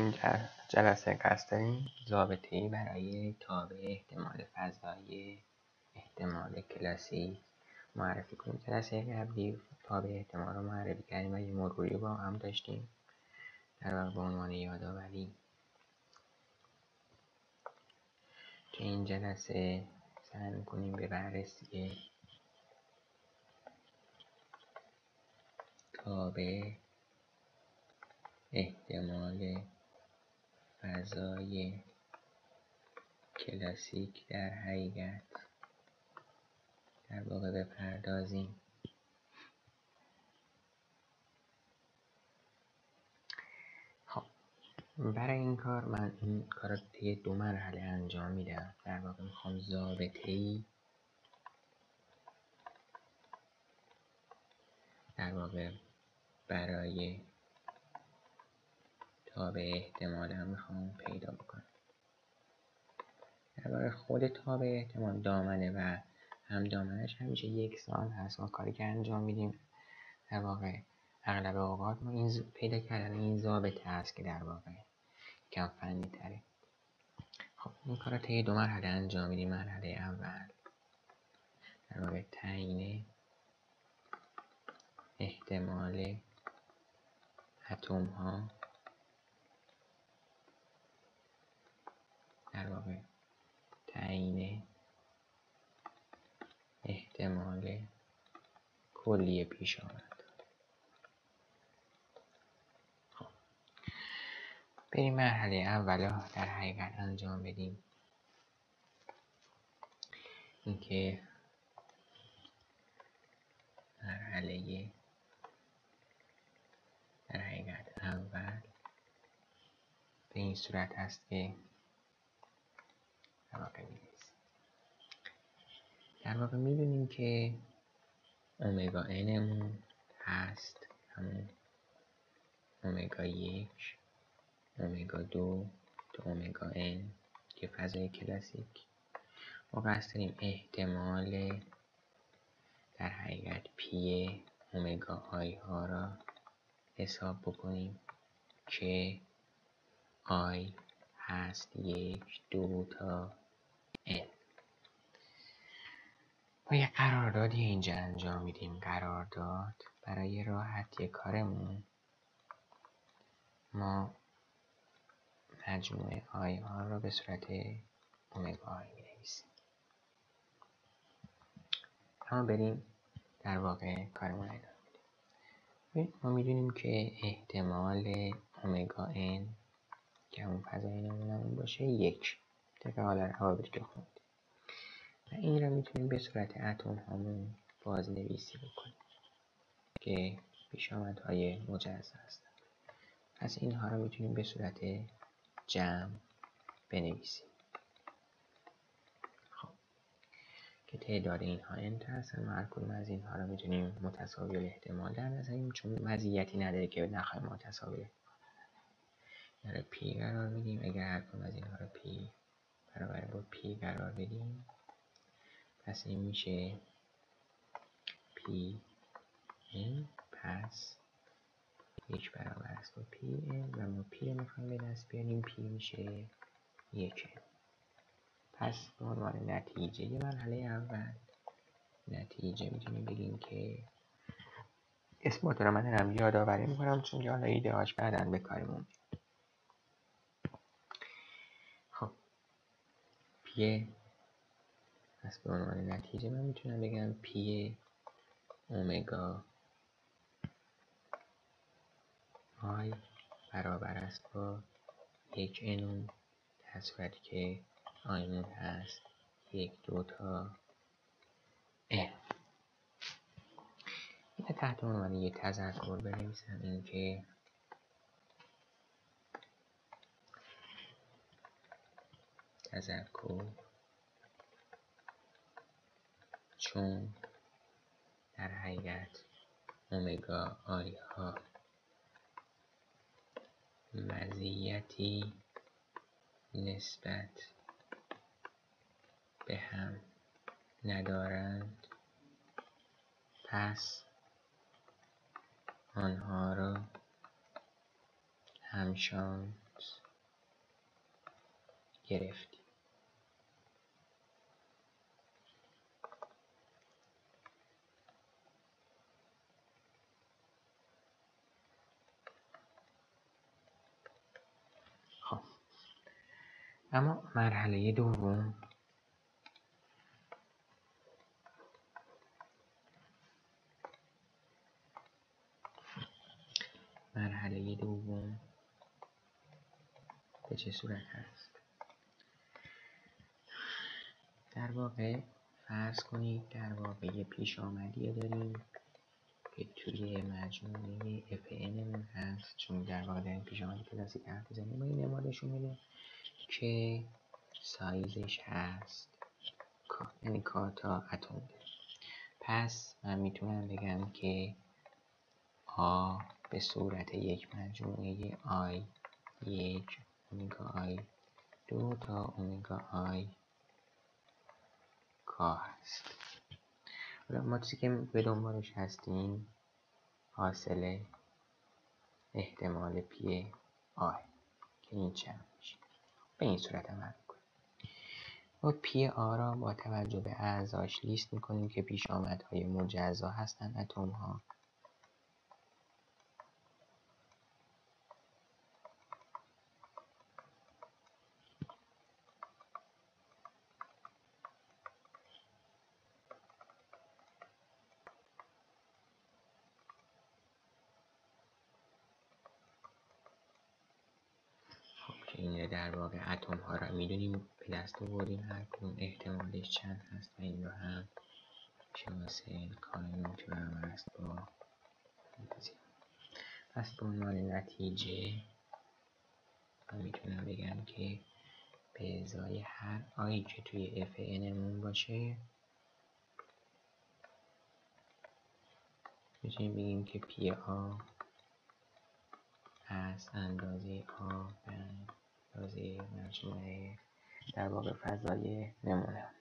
این جلسه قصد داریم ضابطه‌ای برای تابع احتمال فضایی احتمال کلاسیک معرفی کنیم. جلسه قبلی تابع احتمال رو معرفی کردیم و یه مروری با هم داشتیم در واقع به عنوان یادآوری. تو این جلسه سعی می‌کنیم به بررسی تابع احتمال فضای کلاسیک در حقیقت در واقع بپردازیم. خب برای این کار من این کار رو طی 2 مرحله انجام میدم. در واقع میخوام ضابطه‌ای در واقع برای تابع احتمال هم میخوام پیدا بکنم. در واقع خود تابع احتمال دامنه و هم دامنش همیشه یکسان هست. ما کاری که انجام میدیم در واقع اغلب اوقات ما این پیدا کردن این ضابطه هست که در واقع کم فنی تره. خب این کار رو طی 2 مرحله انجام میدیم. مرحله اول در واقع تعیین احتمال اتم ها در واقع تعیین احتمال کلی پیش آمد. خب بریم مرحله اول در حقیقت انجام بدیم. اینکه مرحله در حقیقت اول به این صورت هست که در واقع میدونیم که اومگا n مون هست همون اومگا 1 اومگا 2 تا اومگا n که فضای کلاسیک. ما قصد داریم احتمال در حقیقت پی اومگا آی ها را حساب بکنیم که آی هست 1 2 تا n. ما یه قراردادی اینجا انجام میدیم. قرارداد برای راحتی کارمون ما مجموعه آی ها را به صورت اومگا آی می نویسیم. اما بریم در واقع کارمون ادامه بدیم. ما میدونیم که احتمال اومگا n که همون فضای نمونمون باشه 1 طبق حالت روابطی که خوندیم و این را میتونیم به صورت اتم هامون بازنویسی بکنیم که پیشامدهای مجزا هستند. پس اینها را میتونیم به صورت جمع بنویسیم. خب که تعداد اینها n هستن و هر کدوم از اینها را میتونیم متساوی الاحتمال در نظر بگیریم، چون مزیتی نداره که نخواهیم متساوی الاحتمال p قرار بدیم. اگر هر کدوم از اینها را p برابر با p قرار بدیم پس این میشه p n. پس 1 برابر است با p n و ما p رو میخوایم به دست بیاریم. p میشه 1 n. پس به عنوان نتیجه مرحله اول نتیجه میتونیم بگیم که اسمات رو من دارم یادآوری میکنم چون حالا ایده هاش بعداً به کارمون. خب پی پس به عنوان نتیجه من میتونم بگم پی اومگا آی برابر است با 1 n در صورتی که آیمون هست 1 2 تا n. این تحت عنوان یه تذکر بنویسم، این که تذکر چون در حقیقت اومگا آی ها مزیتی نسبت به هم ندارند پس آنها را همشانس گرفتیم. خب اما مرحله دوم به چه صورت هست؟ در واقع فرض کنید در واقع یه پیش آمدی داریم که توی مجموعه Fn هست، چون در واقع در این پیش آمدی کلاسیک حرف بزنیم و این نمادشون میده که سایزش هست یعنی کاتا اتم داره. پس من میتونم بگم که آ به صورت یک مجموعه آی 1 اومگا آی 2 تا اومگا آی کا هست. حالا ما چیزی که به دنبالش هستیم حاصل احتمال پی آی که این چند میشه. به این صورت عمل میکنیم. ما پی آ را با توجه به اعضاش لیست میکنیم که پیش آمدهای مجزا هستن اتم ها. که این در واقع اتم ها را میدونیم به دست آوردیم هر کدوم احتمالش چند هست و این رو هم میشه واسه کانون که برابر است با پس به عنوان نتیجه من میتونم بگم که به ازای هر آی که توی Fn مون باشه میتونیم بگیم که پی آ از اندازه آ به اندازه مجموعه در واقع فضای نمونه.